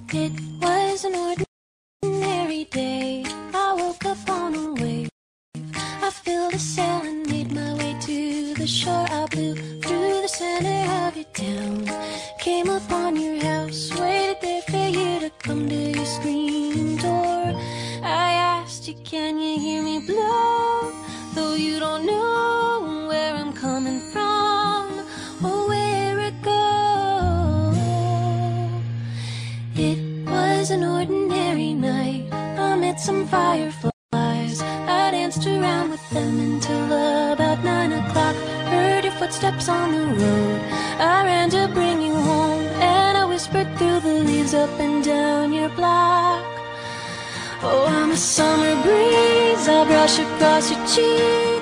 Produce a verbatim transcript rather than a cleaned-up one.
It was an ordinary day. I woke up on a wave. I filled a sail and made my way to the shore. I blew through the center of your town, came upon your house, waited there for you to come to your screen door. I asked you, can you hear me blow? Though you don't know where I'm coming from or where it goes. It was an ordinary night. I met some fireflies. I danced around with them until about nine o'clock. Heard your footsteps on the road. I ran to bring you home, and I whispered through the leaves up and down your block. Oh, I'm a summer breeze. I brush across your cheek.